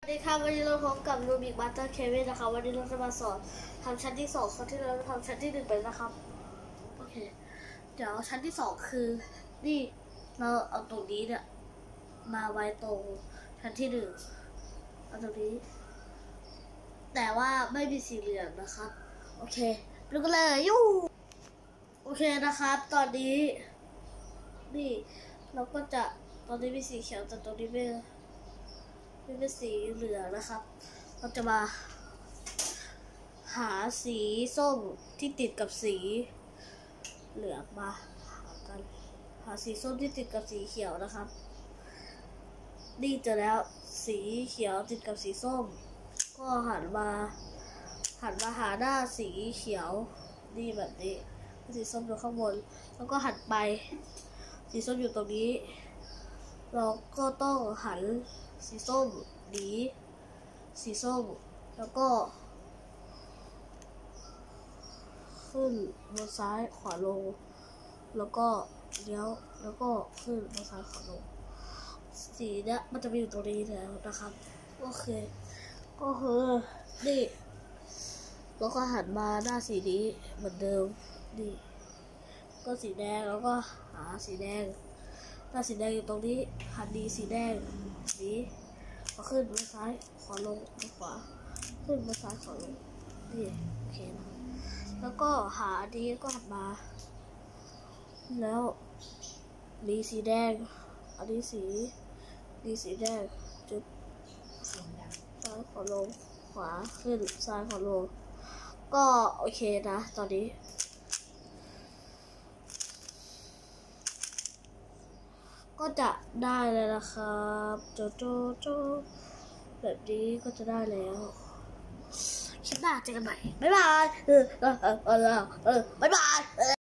ดีค่ะวันนี้เราพบกับรูบิกบัตเตอร์เควินนะคะวันนี้เราจะมาสอนทำชั้นที่2ครั้งที่เราทำชั้นที่1ไปนะครับโอเคเดี๋ยวชั้นที่2คือนี่เราเอาตรงนี้เนี่ยมาไว้ตรงชั้นที่1เอาตรงนี้แต่ว่าไม่มีสีเหลืองนะครับโอเคไปดูกันเลยยูโอเคนะครับตอนนี้นี่เราก็จะตอนนี้มีสีเขียวแต่ตรงนี้ไม่เป็นสีเหลืองนะครับเราจะมาหาสีส้มที่ติดกับสีเหลืองมาหาสีส้มที่ติดกับสีเขียวนะครับนี่เจอแล้วสีเขียวติดกับสีส้มก็หันมาหาหน้าสีเขียวนี่แบบนี้สีส้มอยู่ข้างบนแล้วก็หันไปสีส้มอยู่ตรงนี้เราก็ต้องหันสีส้มหนีสีส้มแล้วก็ขึ้นบนซ้ายขวาลงแล้วก็เลี้ยวแล้วก็ขึ้นบนซ้ายขวาลงสีเนี้ยมันจะมีอยู่ตรงนี้แล้วนะครับโอเคก็คือนี่แล้วก็หันมาหน้าสีนี้เหมือนเดิมนี่ก็สีแดงแล้วก็หาสีแดงหน้าสีแดงอยู่ตรงนี้หันดีสีแดงนี้ก็ขึ้นบนซ้ายขวาลงบนขวาขึ้นบนซ้ายขวาลงนี่โอเคนะแล้วก็หาดีก็หันมาแล้วดีสีแดงอันนี้สีแดงจุดซ้ายขวาลงขวาขึ้นซ้ายขวาลงก็โอเคนะตอนนี้ก็จะได้เลยนะครับโจแบบนี้ก็จะได้แล้วคลิปหน้าเจอกันใหม่บ๊ายบายบ๊ายบาย